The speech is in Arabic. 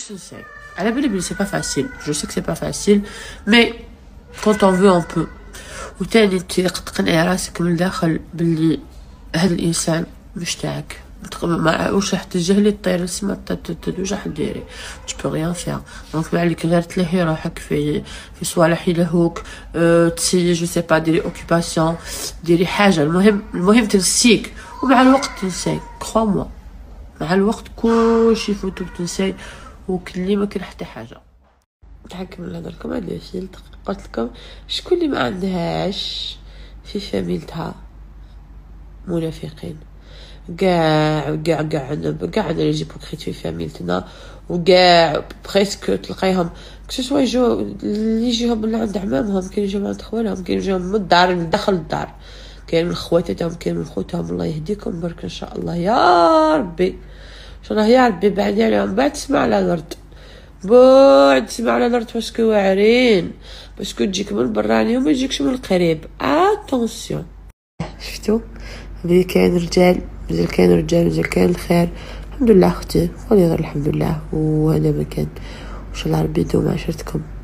تنساي. على بالي بلي سي با فاسيل، جو سي كو سي با فاسيل، مي كونط اون فو اون بو. وتاني انتي تقنعي راسك من الداخل بلي هذا الانسان مش تاعك، واش راح تجهلي طير لسما واش راح ديري؟ tu peux rien faire. دونك ما عليك غير تلهي روحك في صوالح يلهوك. تسيي جو سي با ديري اوكيباسيون، ديري حاجه. المهم تنسيك، ومع الوقت تنساي. كخوا موا مع الوقت كلشي يفوتوك تنساي، وكلي ما كاين حتى حاجه. نتحكم نهضر لكم هاد الفيل. قلت لكم شكون اللي ما عندهاش في فاميلتها منافقين؟ كاع عندنا لي جيبوكريت في فاميلتنا، وكاع بريسك تلقايهم كسوا يجوا اللي يجيهم من عند عمامهم، كاين يجيو من عند خوالهم، كاين يجيو من الدار من داخل الدار، كاين من خواتاتهم، كاين من خوتهم. الله يهديكم برك ان شاء الله يا ربي، ان شاء الله يا ربي. بعدي عليهم، بعد تسمع على الارض، بعد تسمع على الارض باسكو واعرين، باسكو تجيك من براني وما يجيكش من القريب. اتونسيون. شفتوا بلي كاين رجال، مازال كاين رجال، مازال كاين الخير. الحمد لله اختي، قولي غير الحمد لله. وهذا ما كان، ان شاء الله ربي يدوم عشرتكم.